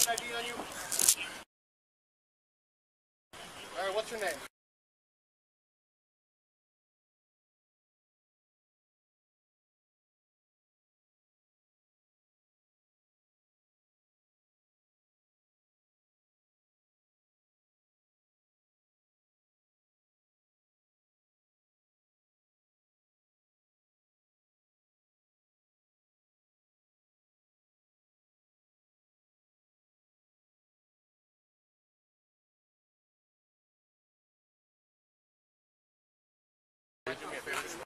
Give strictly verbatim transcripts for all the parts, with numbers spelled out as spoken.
got an I D on you? Alright, what's your name? Do me a favor.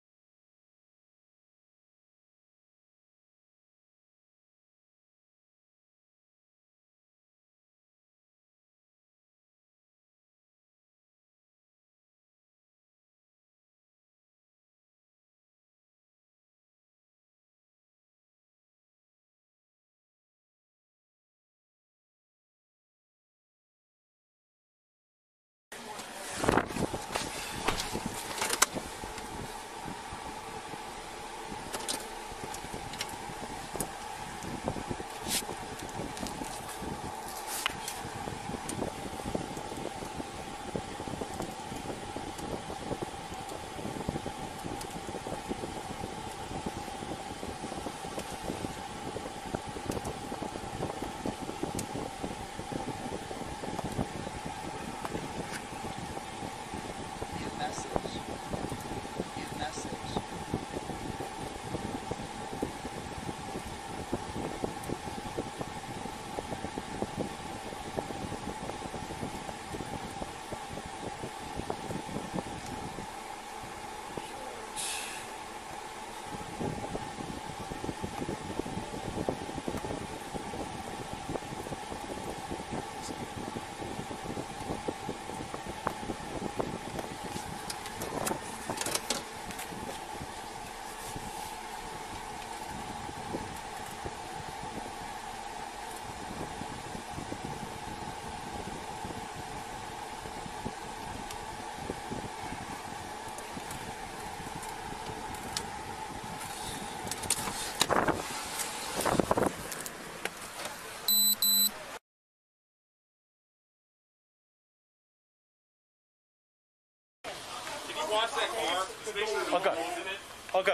Watch that car. Okay. Okay.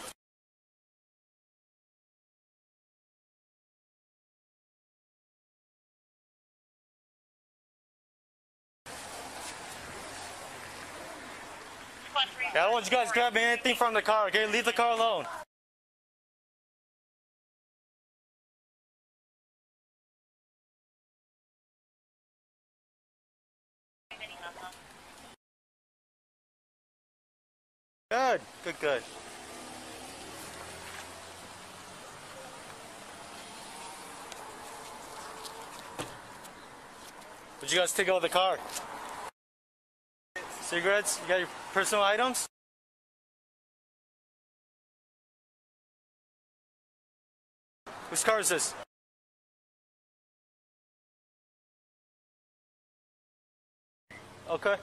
Yeah, I don't want you guys grabbing anything from the car, okay? Leave the car alone. Good, good, good. Did you guys take out the car? Cigarettes? You got your personal items? Whose car is this? Okay.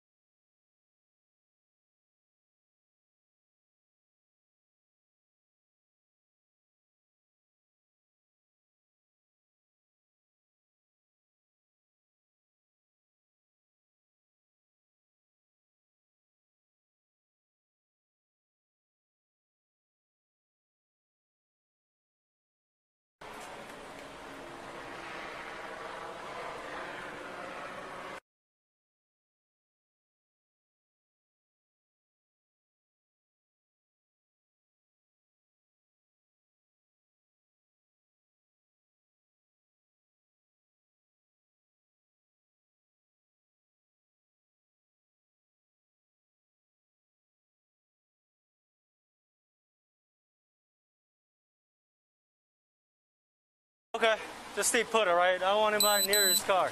Okay, just stay put, all right? I don't want anybody near his car.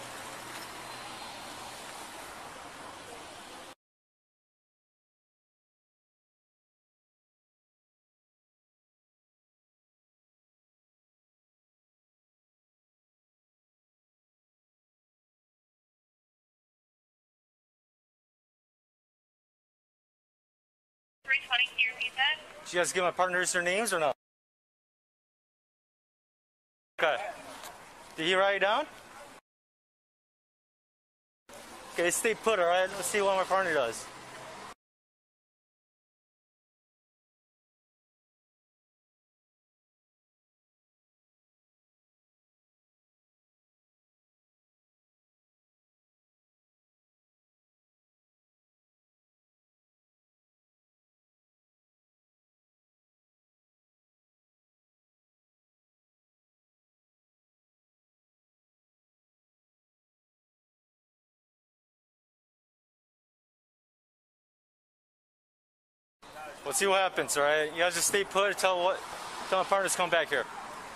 three twenty, can you repeat that? Did you guys give my partners their names or not? Okay. Did he write it down? Okay, stay put, alright? Let's see what my partner does. We'll see what happens, alright? You guys just stay put, tell what tell my partners to come back here.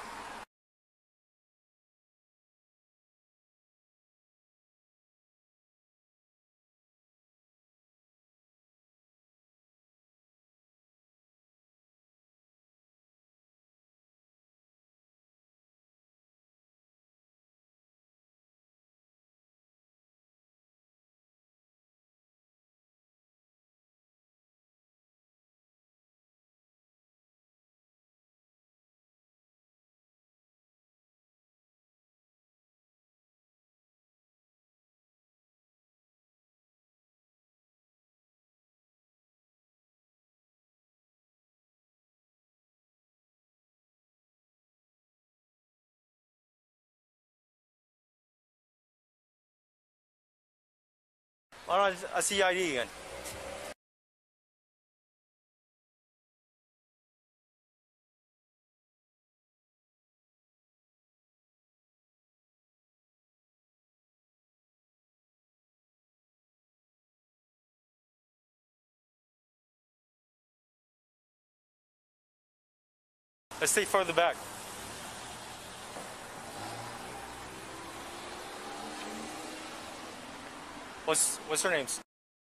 Why don't I see I D again? Let's stay further back. What's what's her name?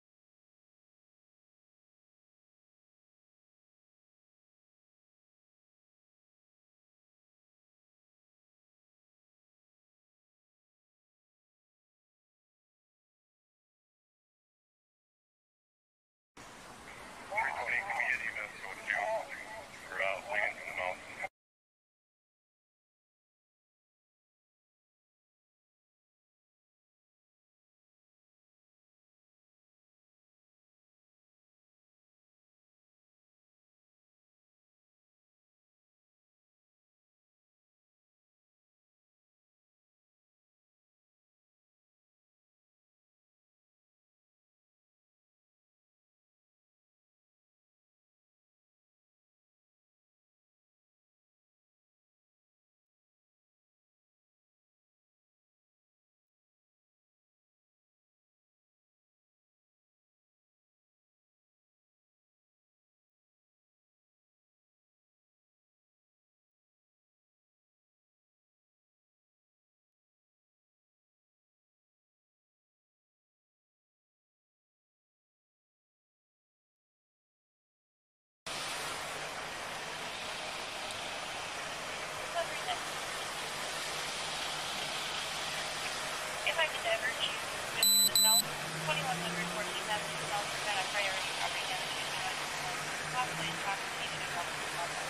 If I could ever choose just the south, twenty-one hundred fourteenth Avenue South has been a priority property damage case in my possibly intoxicated and multiple.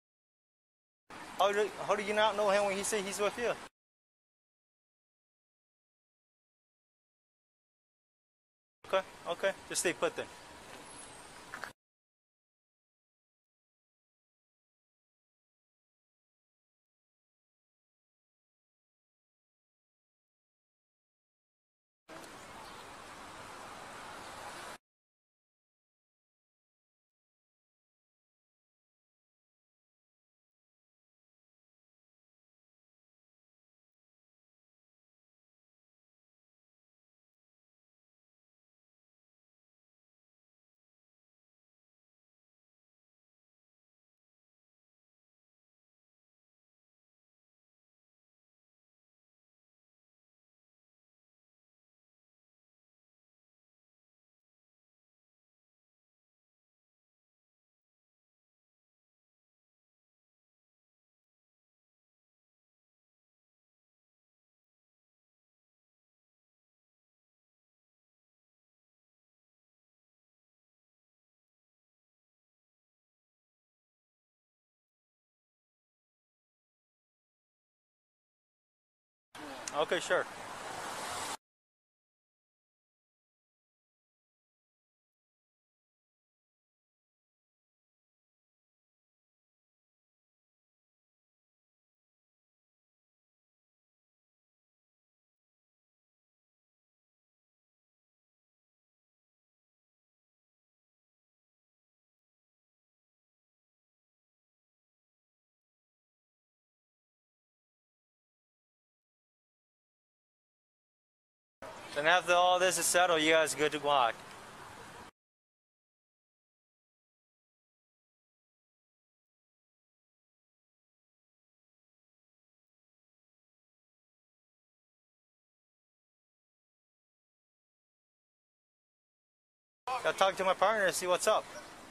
How do how do you not know him when he said he's with you? Okay, okay. Just stay put then. Okay, sure. Then after all this is settled, you guys good to walk. Gotta talk to my partner and see what's up.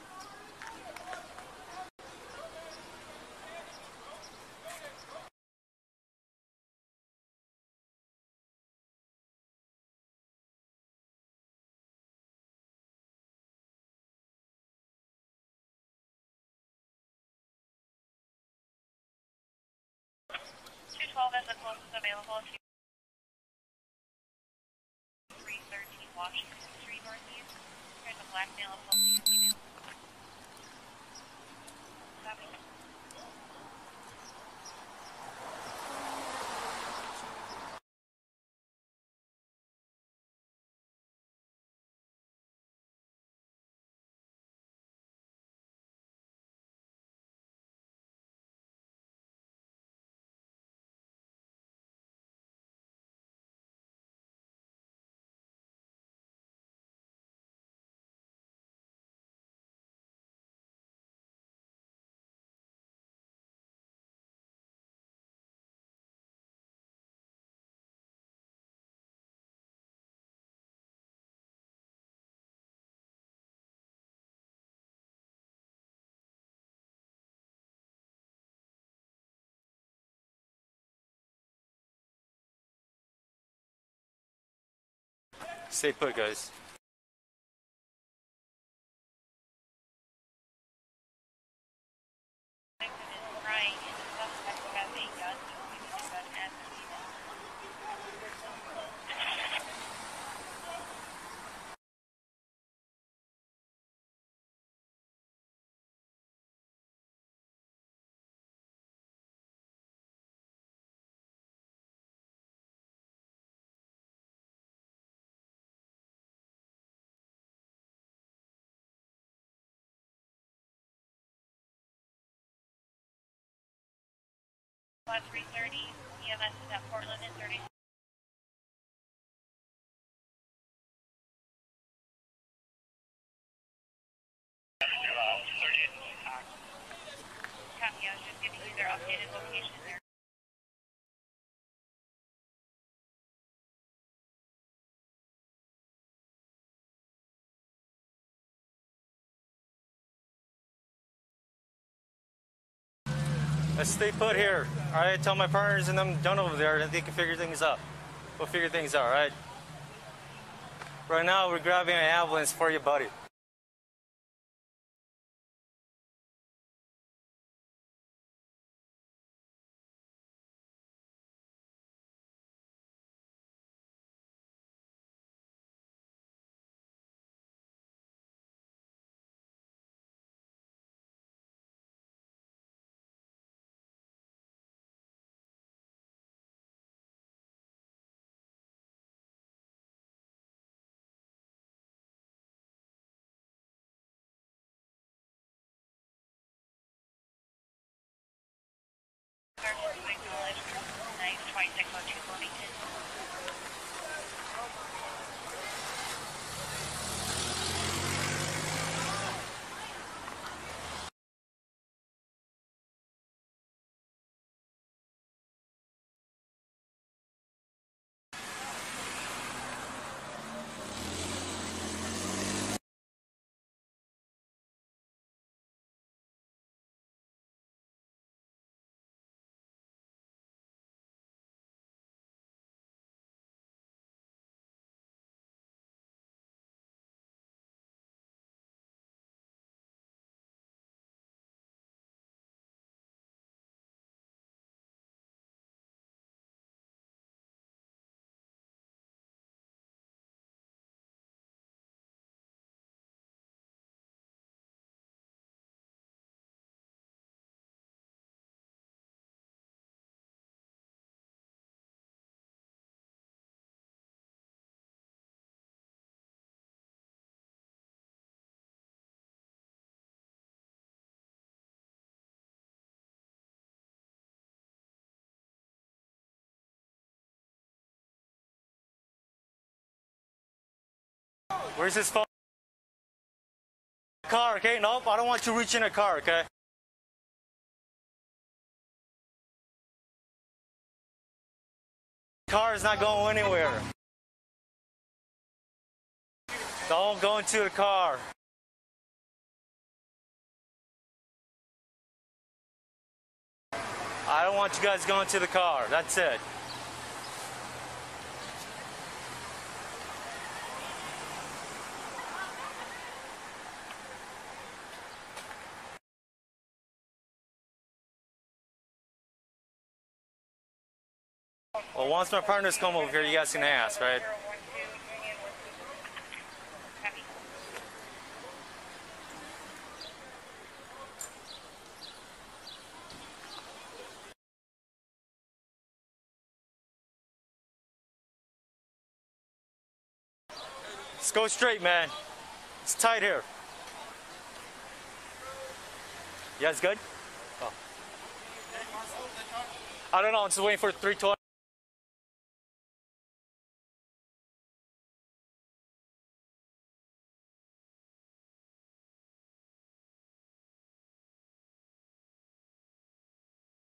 two twelve is the closest available to three thirteen Washington Street Northeast. There's a black male assaulting a female. Copy. Stay put, guys. Victim is crying and the suspect has a gun, using a gun as a female. Lot three thirty, E M S is at Portland and thirty. Copy, I was just giving you their updated location there. Let's stay put here. Alright, tell my partners and them done over there that they can figure things out. We'll figure things out, alright? Right now, we're grabbing an ambulance for your buddy. Sergeant acknowledged. Nice, twenty-six oh two Bloomington. Where's his phone? Car, okay? Nope, I don't want you reaching a car, okay? Car is not going anywhere. Don't go into the car. I don't want you guys going to the car. That's it. Well, once my partners come over here, you guys can ask, right? Let's go straight, man. It's tight here. You guys good? Oh. I don't know. I'm just waiting for three twenty.